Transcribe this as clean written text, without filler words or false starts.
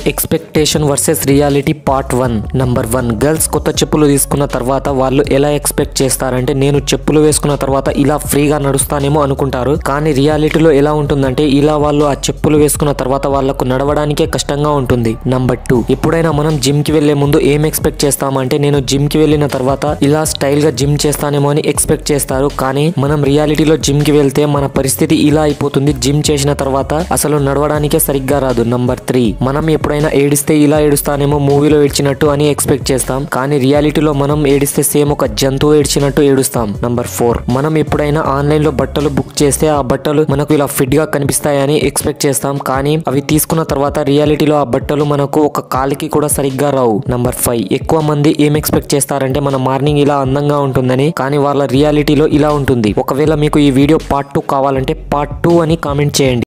Expectation versus reality part 1. Number 1. Girls కొత్త చెప్పులు తీసుకున్న తర్వాత వాళ్ళు ఎలా ఎక్స్పెక్ట్ చేస్తారంటే నేను చెప్పులు వేసుకున్న తర్వాత ఇలా ఫ్రీగా నడుస్తానేమో అనుకుంటారు. కానీ రియాలిటీలో ఎలా ఉంటుందంటే ఇలా వాళ్ళు ఆ చెప్పులు వేసుకున్న తర్వాత వాళ్ళకు నడవడానికే కష్టంగా ఉంటుంది. నంబర్ 2. ఎప్పుడైనా మనం జిమ్ కి వెళ్లే ముందు ఏం ఎక్స్పెక్ట్ చేస్తామంటే నేను జిమ్ కి వెళ్ళిన తర్వాత ఇలా స్టైల్ గా జిమ్ చేస్తానేమో అని ఎక్స్పెక్ట్ చేస్తారు. కానీ మనం రియాలిటీలో జిమ్ కి వెళ్తే మన పరిస్థితి ఇలా అయిపోతుంది. జిమ్ చేసిన తర్వాత అసలు నడవడానికే సరిగ్గా రాదు. నంబర్ 3. మనం ఎప్పుడైనా ఏడిస్తే ఇలా ఏడుస్తానేమో మూవీలో ఏడ్చినట్టు అని ఎక్స్పెక్ట్ చేస్తాం. కానీ రియాలిటీలో మనం ఏడిస్తే సేమ్ ఒక జంతువు ఏడ్చినట్టు ఏడుస్తాం. నంబర్ 4. మనం ఎప్పుడైనా ఆన్లైన్ లో బట్టలు బుక్ చేస్తే ఆ బట్టలు మనకు ఇలా ఫిట్ గా కనిపిస్తాయని ఎక్స్పెక్ట్ చేస్తాం. కానీ అవి తీసుకున్న తర్వాత రియాలిటీలో ఆ బట్టలు మనకు ఒక కాలికి కూడా సరిగ్గా రావు. నంబర్ 5. ఎక్కువ మంది ఏం ఎక్స్పెక్ట్ చేస్తారంటే మన మార్నింగ్ ఇలా అందంగా ఉంటుందని. కానీ వాళ్ళ రియాలిటీలో ఇలా ఉంటుంది. ఒకవేళ మీకు ఈ వీడియో పార్ట్ 2 కావాలంటే పార్ట్ 2 అని కామెంట్ చేయండి.